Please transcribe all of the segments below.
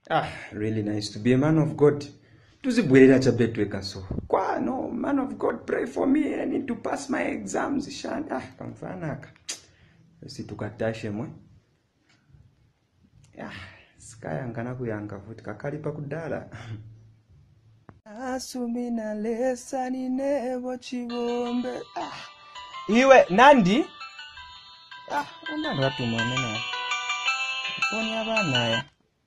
Really nice to be a man of God. Tuzibwelera chabetweka so. Kwa no, man of God, pray for me. I need to pass my exams. Shan. Kamfanaka. Situkatashe mwe. Skaya ngana kuyanga futi kakalipa kudala. Asumina lesa ni nebo chibombe. Iwe Nandi? Umana watu mwanena. Foni abana ya.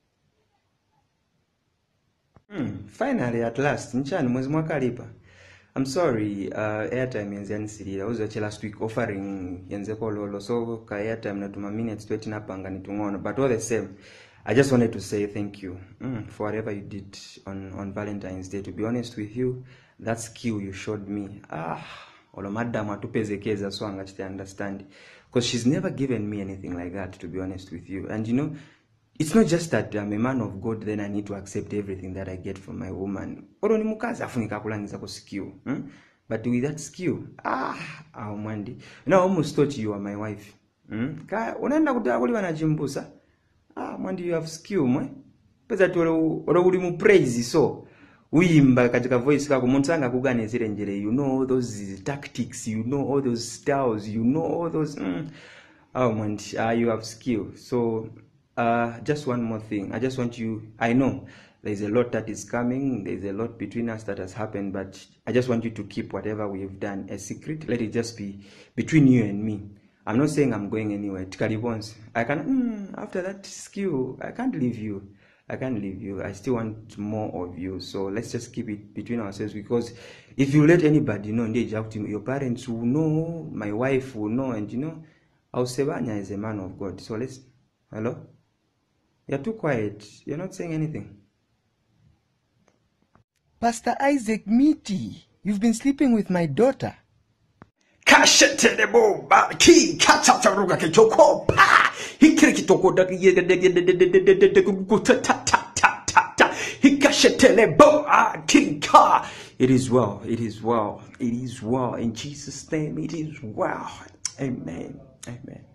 Finally, at last, nchani mwezi mwaka lipa. I'm sorry, airtime yenze yanisirira. I was actually last week offering yenze kololo. So, ka airtime natuma minutes 20 napanga nitungono. But all the same, I just wanted to say thank you for whatever you did on Valentine's Day. To be honest with you, that skill you showed me. Olo madam atupezekeza so angachite understand. Because she's never given me anything like that, to be honest with you. And you know, it's not just that I'm a man of God, then I need to accept everything that I get from my woman. Oro ni mukazi afunika kulangiza ko skill. But with that skill, mwandi. Now I almost thought you were my wife. Ka unaenda kutaka kuliwa na jimbusa. Mwandi, you have skill, mwe. Peza tu oro uli mu praise so. Uimba katika voice kako muntanga kuganizire njere. You know all those tactics, you know all those styles, you know all those mwandi, you have skill. So just one more thing. I just want you, I know there's a lot that is coming, there's a lot between us that has happened, but I just want you to keep whatever we've done a secret. Let it just be between you and me. I'm not saying I'm going anywhere. Tikali once. I can, after that skill, I can't leave you. I can't leave you. I still want more of you. So let's just keep it between ourselves, because if you let anybody know, your parents will know, my wife will know, and you know, Ausebanya is a man of God. So let's, hello? You're too quiet. You're not saying anything. Pastor Isaac Miti, you've been sleeping with my daughter. Kashetelebo ba ki katataruga ketoko pa hikirikitoko da hikashetelebo kinka. It is well, it is well, it is well. In Jesus' name, it is well. Amen. Amen.